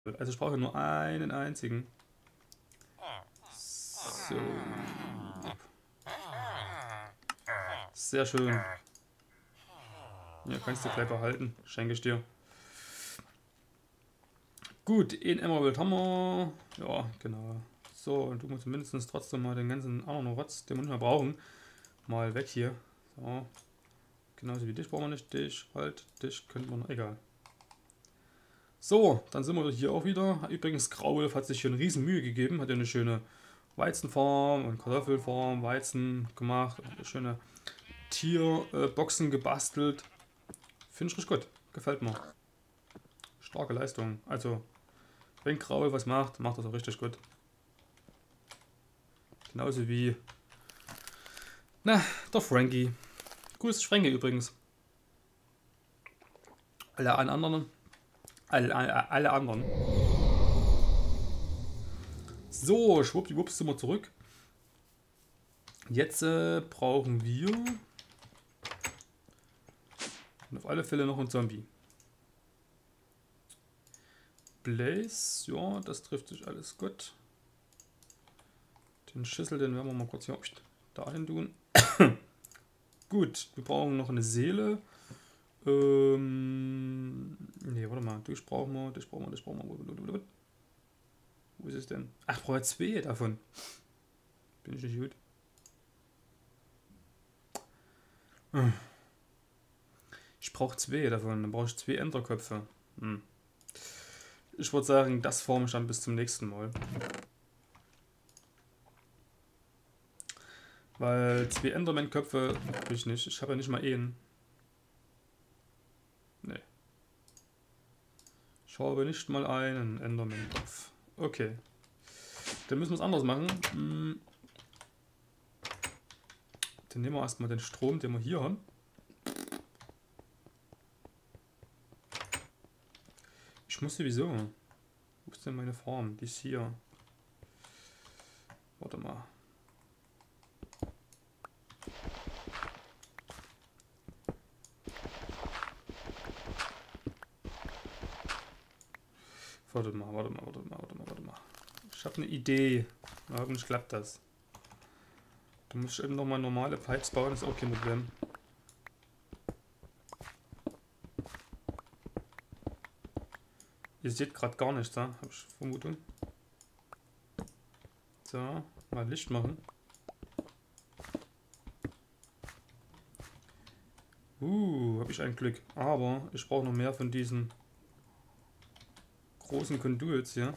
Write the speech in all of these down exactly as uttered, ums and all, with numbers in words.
Also ich brauche nur einen einzigen. So. Sehr schön. Ja, kannst du gleich behalten. Schenke ich dir. Gut, ein Emerald haben wir. Ja, genau. So, und du musst mindestens trotzdem mal den ganzen anderen Rotz, den wir nicht mehr brauchen, mal weg hier. So. Genauso wie dich brauchen wir nicht. Dich, halt, dich könnte man. Egal. So, dann sind wir hier auch wieder. Übrigens, Graulf hat sich hier eine riesen Mühe gegeben. Hat ja eine schöne Weizenfarm und Kartoffelfarm, Weizen gemacht. Eine schöne Tierboxen gebastelt. Finde ich richtig gut. Gefällt mir. Starke Leistung. Also, wenn Graul was macht, macht das auch richtig gut. Genauso wie, na, der Frankie. Grüß Frankie übrigens. Alle anderen. Alle, alle, alle anderen. So, schwuppdiwupps sind wir zurück. Jetzt äh, brauchen wir und auf alle Fälle noch einen Zombie. Blaze, ja, das trifft sich alles gut. Den Schüssel, den werden wir mal kurz hier dahin tun. Gut, wir brauchen noch eine Seele. Ähm, ne, warte mal, dich brauchen wir, dich brauchen wir, dich brauchen wir. Wo ist es denn? Ach, ich brauche zwei davon. Bin ich nicht gut? Ich brauche zwei davon, dann brauche ich zwei Enderköpfe. Hm. Ich würde sagen, das forme ich dann bis zum nächsten Mal. Weil zwei Enderman-Köpfe habe ich nicht. Ich habe ja nicht mal einen. Nee. Ich habe nicht mal einen Enderman-Kopf. Okay. Dann müssen wir es anders machen. Hm. Dann nehmen wir erstmal den Strom, den wir hier haben. Ich muss sowieso. Wo ist denn meine Farm? Die ist hier. Warte mal. Warte mal, warte mal, warte mal, warte mal, warte mal. Ich habe eine Idee. Na, hoffentlich klappt das. Da muss ich eben nochmal normale Pipes bauen, ist auch kein Problem. Ihr seht gerade gar nichts, da habe ich Vermutung. So, mal Licht machen. Uh, habe ich ein Glück. Aber ich brauche noch mehr von diesen großen Conduits hier.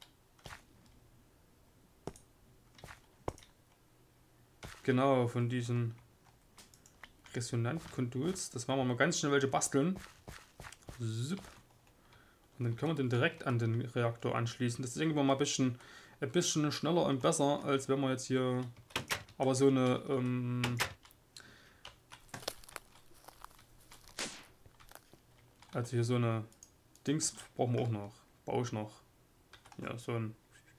Genau, von diesen Resonant-Conduits. Das machen wir mal ganz schnell welche basteln. Und dann können wir den direkt an den Reaktor anschließen. Das ist irgendwann mal ein bisschen, ein bisschen schneller und besser, als wenn wir jetzt hier aber so eine ähm, also hier so eine Dings brauchen wir auch noch. Baue ich noch. Ja, so ein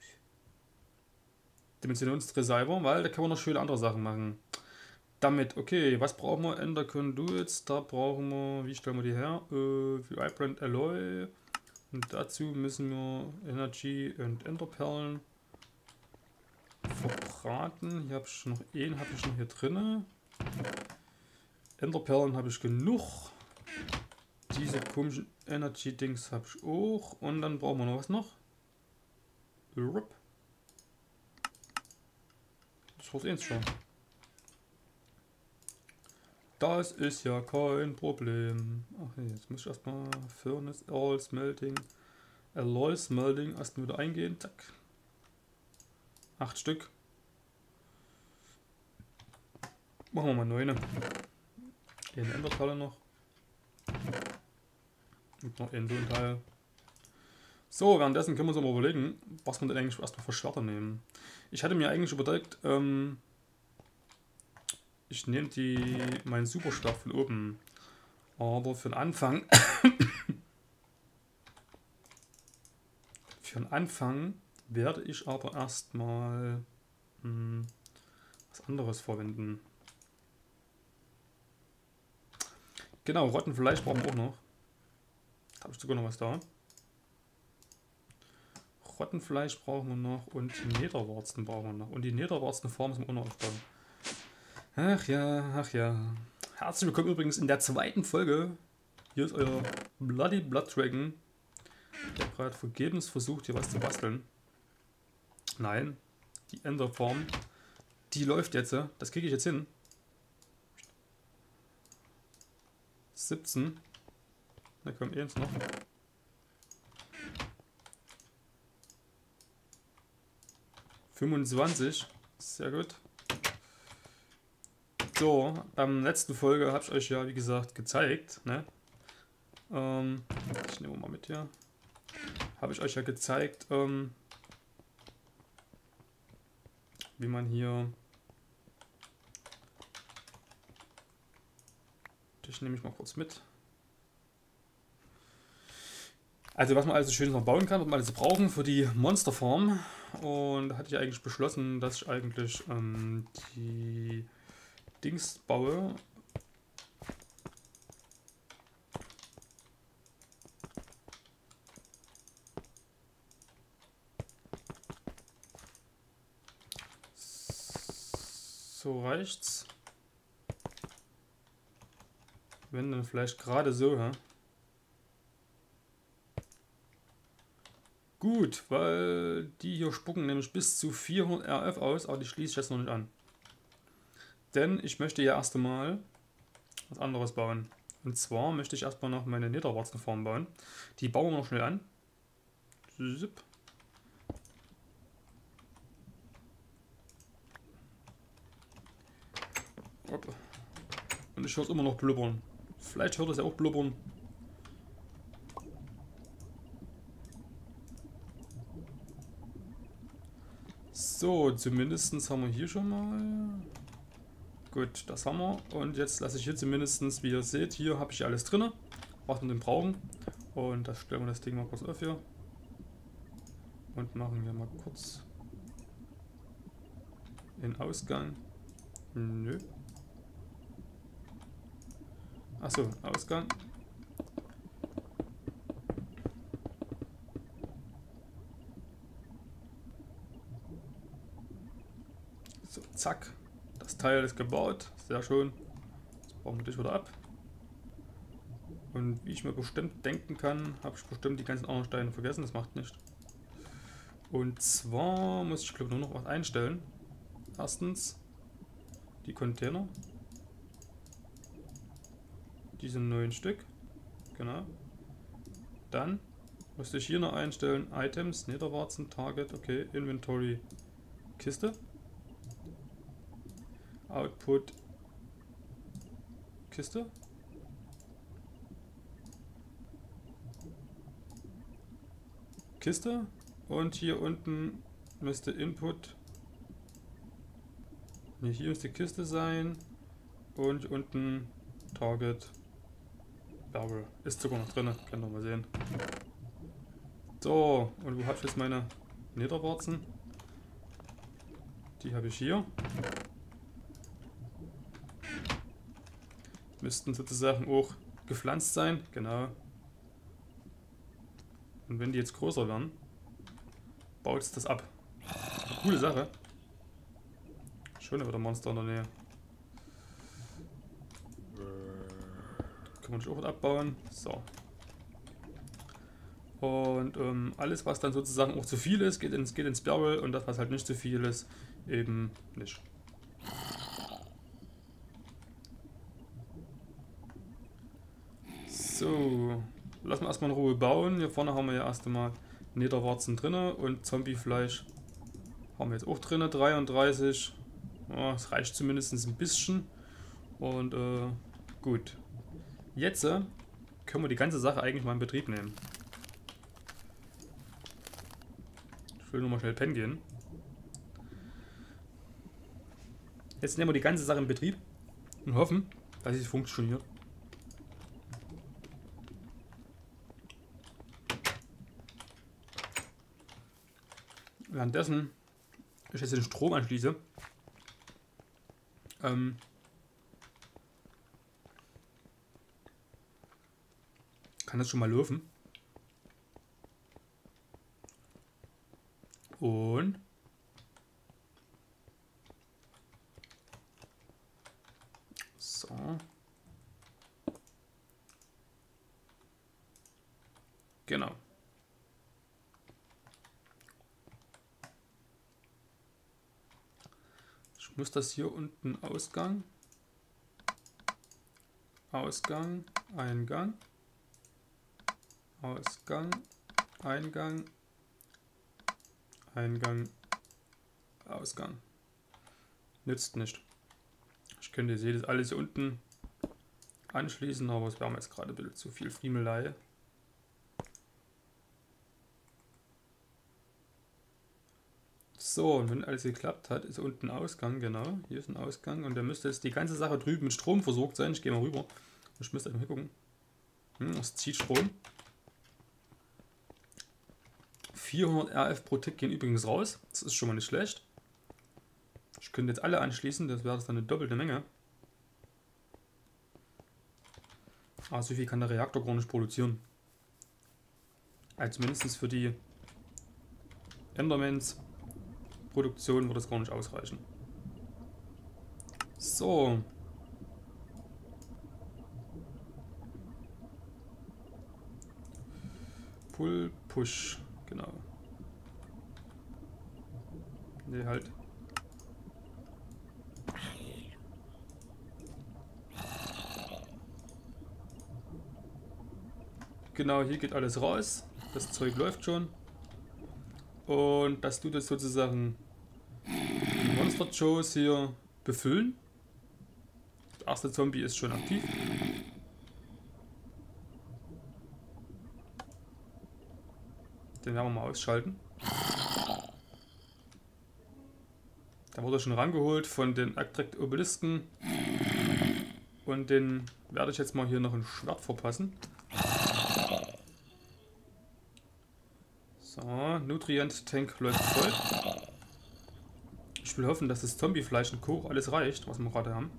Dimensionsreserver, weil da kann man noch schöne andere Sachen machen. Damit, okay, was brauchen wir? Ender Conduits, da brauchen wir, wie stellen wir die her? Äh, Vibrant Alloy. Und dazu müssen wir Energy und Enderperlen verbraten. Hier habe ich noch einen, habe ich noch hier drin. Enderperlen habe ich genug. Diese komischen Energy-Dings habe ich auch. Und dann brauchen wir noch was noch. Das war's eins schon. Das ist ja kein Problem. Ach nee, jetzt muss ich erstmal Furnace, All Smelting, Alloy Smelting erstmal wieder eingehen. Zack. Acht Stück. Machen wir mal neun. Eine Enderteile noch. Und noch ein so ein Teil. So, währenddessen können wir uns mal überlegen, was wir denn eigentlich erstmal für Schwerter nehmen. Ich hatte mir eigentlich überlegt, ähm, ich nehme die mein Superschwert von oben. Aber für den Anfang für den Anfang werde ich aber erstmal hm, was anderes verwenden. Genau, Rottenfleisch brauchen wir auch noch. Da habe ich sogar noch was da. Rottenfleisch brauchen wir noch und Nederwarzen brauchen wir noch. Und die Nederwarzenform müssen wir auch noch aufbauen. Ach ja, ach ja. Herzlich willkommen übrigens in der zweiten Folge. Hier ist euer Bloody Blood Dragon. Ich habe gerade vergebens versucht, hier was zu basteln. Nein, die Enderform, die läuft jetzt. Das kriege ich jetzt hin. siebzehn. Da kommt eins noch. fünfundzwanzig. Sehr gut. So, beim letzten Folge habe ich euch ja, wie gesagt, gezeigt. Ne? Ähm, ich nehme mal mit hier. Habe ich euch ja gezeigt, ähm, wie man hier. Das nehme ich mal kurz mit. Also was man also schön noch bauen kann, was man alles brauchen für die Monsterform. Und da hatte ich eigentlich beschlossen, dass ich eigentlich ähm, die Dings baue. So reicht's. Wenn dann vielleicht gerade so, ja. Gut, weil die hier spucken nämlich bis zu vierhundert R F aus, aber die schließe ich jetzt noch nicht an. Denn ich möchte ja erst einmal was anderes bauen. Und zwar möchte ich erstmal noch meine Nederwarzenform bauen. Die bauen wir noch schnell an. Zip. Und ich höre es immer noch blubbern. Vielleicht hört es ja auch blubbern. So, zumindest haben wir hier schon mal. Gut, das haben wir. Und jetzt lasse ich hier zumindest, wie ihr seht, hier habe ich alles drin, was wir denn brauchen. Und das stellen wir das Ding mal kurz auf hier. Und machen wir mal kurz den Ausgang. Nö. Achso, Ausgang. So, zack. Das Teil ist gebaut. Sehr schön. Das brauchen wir dich wieder ab. Und wie ich mir bestimmt denken kann, habe ich bestimmt die ganzen anderen Steine vergessen. Das macht nichts. Und zwar muss ich, glaube ich, nur noch was einstellen. Erstens die Container. Diese neun Stück. Genau. Dann musste ich hier noch einstellen: Items, Nederwarzen, Target, okay, Inventory, Kiste. Output, Kiste. Kiste. Und hier unten müsste Input. Ne, hier müsste Kiste sein. Und unten Target. Barrel. Ist sogar noch drin, könnt ihr mal sehen. So, und wo habe ich jetzt meine Nederwarzen? Die habe ich hier. Müssten sozusagen auch gepflanzt sein, genau. Und wenn die jetzt größer werden, baut es das ab. Coole Sache. Schon wieder Monster in der Nähe. Kann man auch abbauen. So. Und ähm, alles, was dann sozusagen auch zu viel ist, geht ins, geht ins Barrel, und das, was halt nicht zu viel ist, eben nicht. So, lassen wir erstmal in Ruhe bauen. Hier vorne haben wir ja erst einmal Nederwarzen drin und Zombiefleisch haben wir jetzt auch drin, dreiunddreißig. Ja, das reicht zumindest ein bisschen. Und äh, gut. Jetzt äh, können wir die ganze Sache eigentlich mal in Betrieb nehmen. Ich will nur mal schnell pennen gehen. Jetzt nehmen wir die ganze Sache in Betrieb und hoffen, dass es funktioniert. Währenddessen ich jetzt den Strom anschließe, ähm, kann das schon mal laufen. Und so. Genau. Ich muss das hier unten Ausgang, Ausgang, Eingang, Ausgang, Eingang, Eingang, Ausgang. Nützt nicht. Ich könnte jetzt jedes alles hier unten anschließen, aber es wäre mir jetzt gerade ein bisschen zu viel Friemelei. So, und wenn alles geklappt hat, ist unten Ausgang, genau. Hier ist ein Ausgang und da müsste jetzt die ganze Sache drüben mit Strom versorgt sein. Ich gehe mal rüber. Ich müsste einfach gucken. Hm, das zieht Strom. vierhundert R F pro Tick gehen übrigens raus. Das ist schon mal nicht schlecht. Ich könnte jetzt alle anschließen, das wäre dann eine doppelte Menge. Aber so viel kann der Reaktor gar nicht produzieren. Also mindestens für die Endermans Produktion wird das gar nicht ausreichen. So. Pull, Push, genau. Ne, halt. Genau, hier geht alles raus. Das Zeug läuft schon. Und das tut jetzt sozusagen die Monster Joes hier befüllen. Der erste Zombie ist schon aktiv. Den werden wir mal ausschalten. Da wurde schon rangeholt von den Attract Obelisken. Und den werde ich jetzt mal hier noch ein Schwert verpassen. So, Nutrient Tank läuft voll. Ich will hoffen, dass das Zombiefleisch und Co. alles reicht, was wir gerade haben.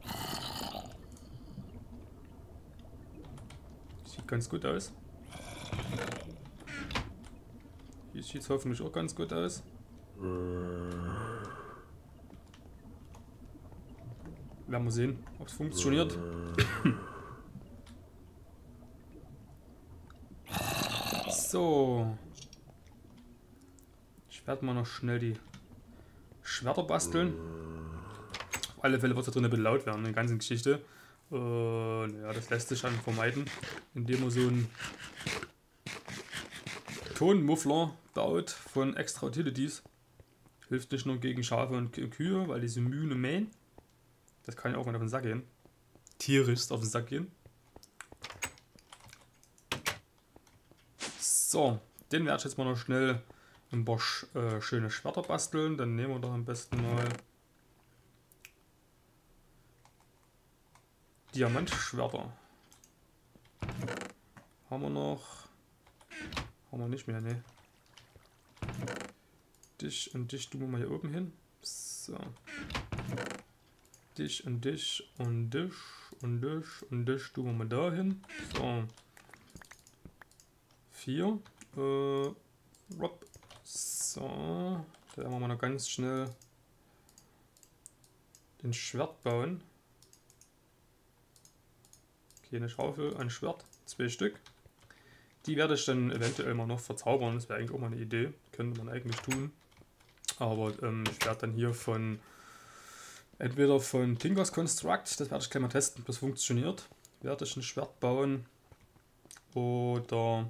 Sieht ganz gut aus. Hier sieht es hoffentlich auch ganz gut aus. Werden wir sehen, ob es funktioniert. So. Ich werde mal noch schnell die Schwerter basteln. Auf alle Fälle wird es da drin ein bisschen laut werden, in der ganzen Geschichte. Und ja, das lässt sich dann vermeiden, indem man so einen Tonmuffler baut von Extra Utilities. Hilft nicht nur gegen Schafe und Kühe, weil diese Mühne mähen. Das kann ja auch mal auf den Sack gehen. Tierisch auf den Sack gehen. So, den werde ich jetzt mal noch schnell ein paar äh, schöne Schwerter basteln. Dann nehmen wir doch am besten mal Diamantschwerter. Haben wir noch? Haben wir nicht mehr, ne? Dich und dich tun wir mal hier oben hin. So. Dich und dich und dich und dich und dich tun wir mal da hin. So. Vier. Äh, so. Da werden wir mal noch ganz schnell den Schwert bauen. Okay, eine Schaufel, ein Schwert, zwei Stück. Die werde ich dann eventuell mal noch verzaubern. Das wäre eigentlich auch mal eine Idee. Könnte man eigentlich tun. Aber ähm, ich werde dann hier von entweder von Tinkers Construct, das werde ich gleich mal testen, ob das funktioniert. Werde ich ein Schwert bauen. Oder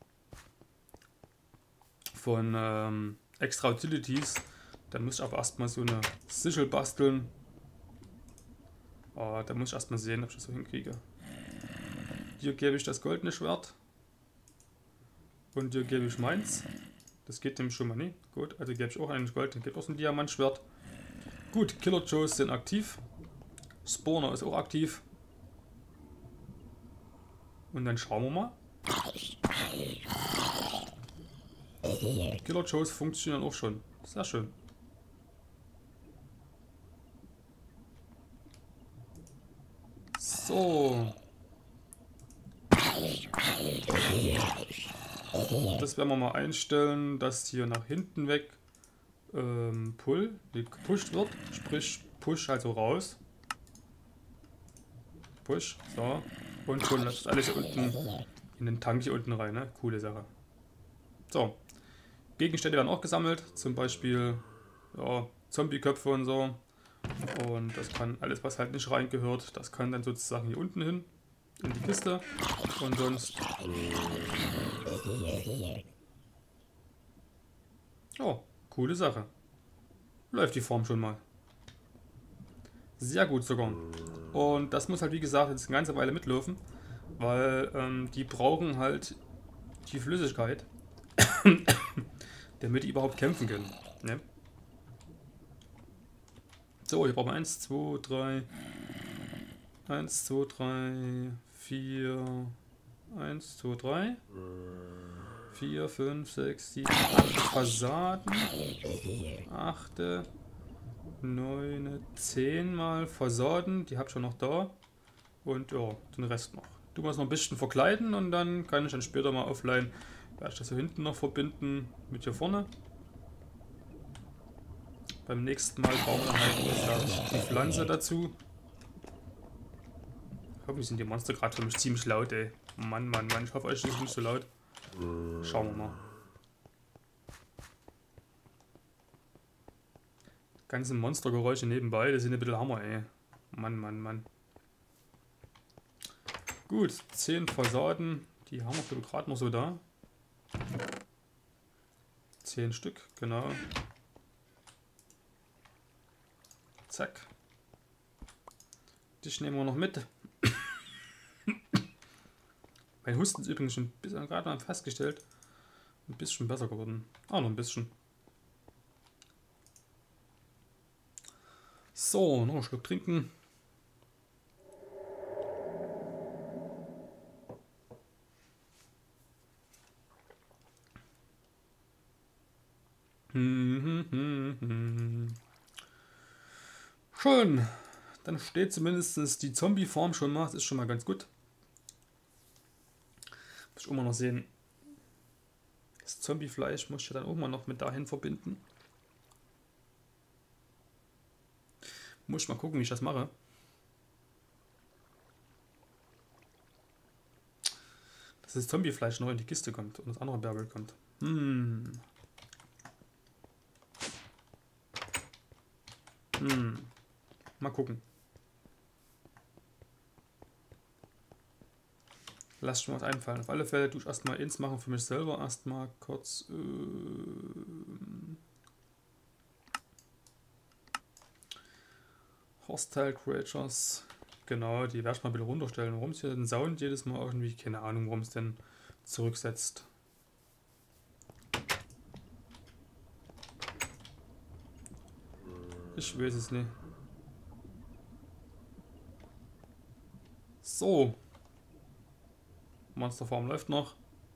von ähm, Extra Utilities. Da muss ich aber erstmal so eine Sichel basteln. Oh, da muss ich erstmal sehen, ob ich das so hinkriege. Hier gebe ich das goldene Schwert. Und hier gebe ich meins. Das geht nämlich schon mal nicht. Gut, also gebe ich auch einen Gold, dann gebe ich auch so ein Diamantschwert. Gut, Killer Joes sind aktiv. Spawner ist auch aktiv. Und dann schauen wir mal. Killer Joes funktionieren auch schon. Sehr schön. So. Das werden wir mal einstellen, das hier nach hinten weg ähm, Pull, die gepusht wird, sprich Push also raus. Push, so. Und schon läuft alles unten in den Tank hier unten rein, ne? Coole Sache. So. Gegenstände werden auch gesammelt, zum Beispiel ja, Zombie-Köpfe und so. Und das kann alles, was halt nicht reingehört, das kann dann sozusagen hier unten hin, in die Kiste. Und sonst... Oh, coole Sache. Läuft die Form schon mal. Sehr gut sogar. Und das muss halt wie gesagt jetzt eine ganze Weile mitlaufen, weil ähm, die brauchen halt die Flüssigkeit, damit die überhaupt kämpfen können. Ne? So, hier brauchen wir eins, zwei, drei, eins, zwei, drei, vier, eins, zwei, drei, vier, fünf, sechs, sieben, acht Fassaden, acht, neun, zehn mal Fassaden, die hab ich schon noch da und ja, den Rest noch. Du musst noch ein bisschen verkleiden und dann kann ich dann später mal offline, werde ich das hier hinten noch verbinden mit hier vorne. Beim nächsten Mal brauchen wir halt die Pflanze dazu. Hoffentlich sind die Monster gerade für mich ziemlich laut, ey. Mann, Mann, Mann, ich hoffe, euch ist es nicht so laut. Schauen wir mal. Ganze Monstergeräusche nebenbei, das sind ein bisschen Hammer, ey. Mann, Mann, Mann. Gut, zehn Fassaden, die haben wir gerade noch so da. zehn Stück, genau. Zack. Dich nehmen wir noch mit. Mein Husten ist übrigens schon gerade mal festgestellt. Ein bisschen besser geworden. Ah, noch ein bisschen. So, noch einen Schluck trinken. Hm, hm, hm, hm. Schön. Dann steht zumindest die Zombie-Form schon mal. Das ist schon mal ganz gut. Muss ich immer noch sehen. Das Zombie-Fleisch muss ich dann auch mal noch mit dahin verbinden. Muss ich mal gucken, wie ich das mache. Dass das Zombie-Fleisch noch in die Kiste kommt und das andere Bärbel kommt. Hm. Hm. Mal gucken. Lass schon was einfallen. Auf alle Fälle tue ich erstmal eins machen für mich selber. Erstmal kurz. Äh, Hostile Creatures. Genau, die werde ich mal ein bisschen runterstellen. Warum es hier den Sound jedes Mal irgendwie, keine Ahnung, warum es denn zurücksetzt. Ich weiß es nicht. So. Monsterform läuft noch.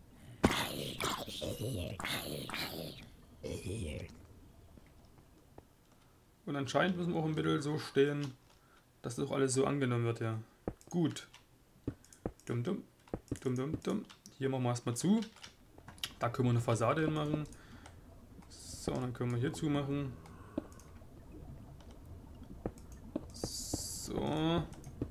Und anscheinend müssen wir auch ein bisschen so stehen, dass das auch alles so angenommen wird, ja. Gut. Dumm, dumm. Dumm, dumm, dumm. Hier machen wir erstmal zu. Da können wir eine Fassade hinmachen. So, dann können wir hier zumachen. So.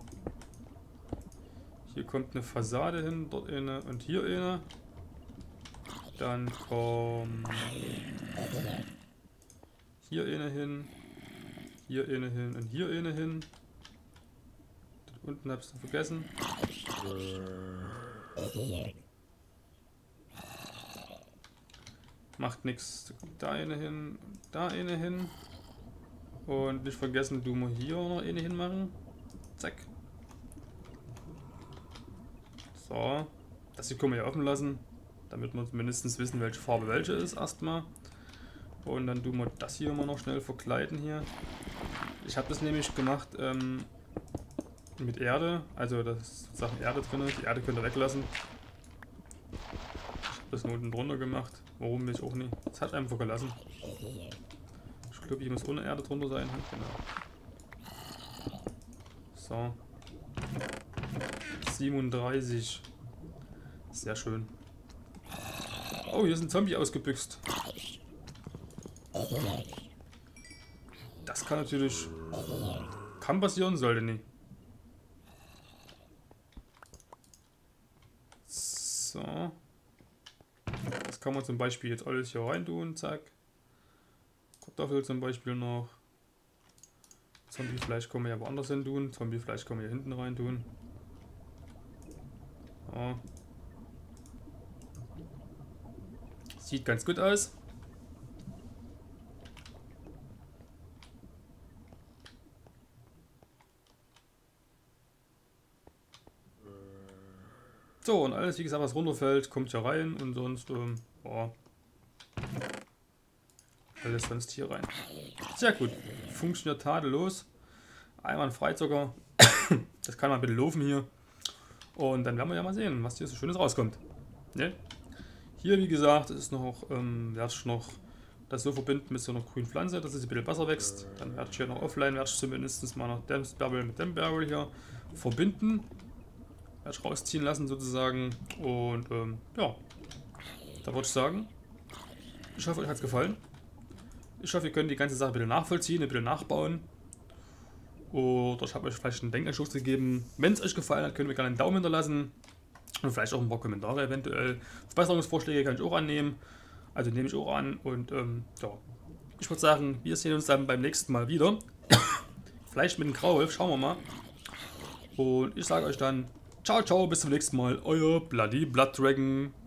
Hier kommt eine Fassade hin, dort eine und hier eine. Dann kommt hier eine hin, hier eine hin und hier eine hin. Dort unten hab's noch vergessen. Macht nichts. Da eine hin, da eine hin. Und nicht vergessen, du musst hier noch eine hinmachen. Zack. So. Das hier können wir ja offen lassen, damit wir mindestens wissen, welche Farbe welche ist erstmal. Und dann tun wir das hier immer noch schnell verkleiden hier. Ich habe das nämlich gemacht ähm, mit Erde, also das ist sozusagen Erde drin. Die Erde könnt ihr weglassen. Ich habe das nur unten drunter gemacht. Warum will ich auch nicht? Das hat einfach gelassen. Ich glaube, ich muss ohne Erde drunter sein. Genau. So. siebenunddreißig. Sehr schön. Oh, hier ist ein Zombie ausgebüxt. Das kann natürlich... Kann passieren, sollte nicht. So. Das kann man zum Beispiel jetzt alles hier rein tun, zack. Kartoffel zum Beispiel noch. Zombiefleisch können wir ja woanders hin tun. Zombiefleisch können wir hier hinten rein tun. Ja. Sieht ganz gut aus. So, und alles, wie gesagt, was runterfällt, kommt hier rein und sonst, ähm, ja, alles sonst hier rein. Sehr gut. Funktioniert tadellos. Einwandfrei sogar. Das kann man bitte laufen hier. Und dann werden wir ja mal sehen, was hier so Schönes rauskommt. Ne? Hier, wie gesagt, ist noch, ähm, werde ich noch das so verbinden mit so einer grünen Pflanze, dass es ein bisschen besser wächst. Dann werde ich hier noch offline, werde ich zumindest mal noch Dance Barrel mit dem Barrel hier verbinden. Werde ich rausziehen lassen sozusagen. Und ähm, ja, da würde ich sagen, ich hoffe, euch hat es gefallen. Ich hoffe, ihr könnt die ganze Sache ein bisschen nachvollziehen, ein bisschen nachbauen. Oder ich habe euch vielleicht einen Denkanstoß gegeben. Wenn es euch gefallen hat, könnt ihr mir gerne einen Daumen hinterlassen. Und vielleicht auch ein paar Kommentare eventuell. Verbesserungsvorschläge kann ich auch annehmen. Also nehme ich auch an. Und ähm, ja, ich würde sagen, wir sehen uns dann beim nächsten Mal wieder. Vielleicht mit dem Graulf, schauen wir mal. Und ich sage euch dann, ciao, ciao, bis zum nächsten Mal. Euer Bloody Blood Dragon.